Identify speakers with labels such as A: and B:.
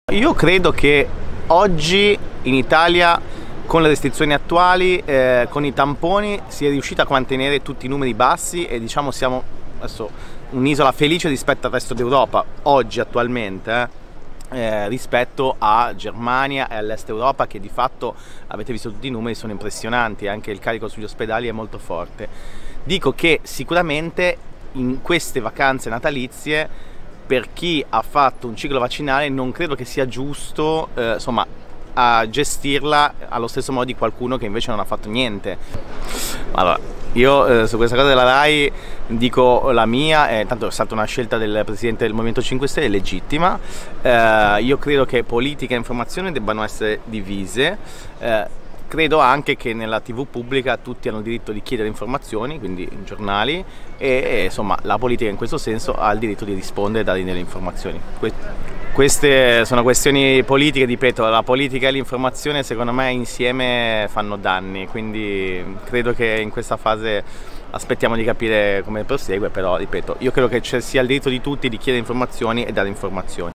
A: Io credo che oggi in Italia, con le restrizioni attuali, con i tamponi, si è riuscita a mantenere tutti i numeri bassi e diciamo siamo adesso un'isola felice rispetto al resto d'Europa, oggi attualmente, rispetto a Germania e all'est Europa, che di fatto, avete visto tutti i numeri, sono impressionanti, anche il carico sugli ospedali è molto forte. Dico che sicuramente in queste vacanze natalizie, per chi ha fatto un ciclo vaccinale, non credo che sia giusto insomma, a gestirla allo stesso modo di qualcuno che invece non ha fatto niente. Allora, io su questa cosa della RAI dico la mia, tanto è stata una scelta del Presidente del Movimento 5 Stelle, legittima. Io credo che politica e informazione debbano essere divise. Credo anche che nella TV pubblica tutti hanno il diritto di chiedere informazioni, quindi i giornali, e insomma la politica in questo senso ha il diritto di rispondere e dare delle informazioni. Queste sono questioni politiche, ripeto, la politica e l'informazione secondo me insieme fanno danni, quindi credo che in questa fase aspettiamo di capire come prosegue, però ripeto, io credo che ci sia il diritto di tutti di chiedere informazioni e dare informazioni.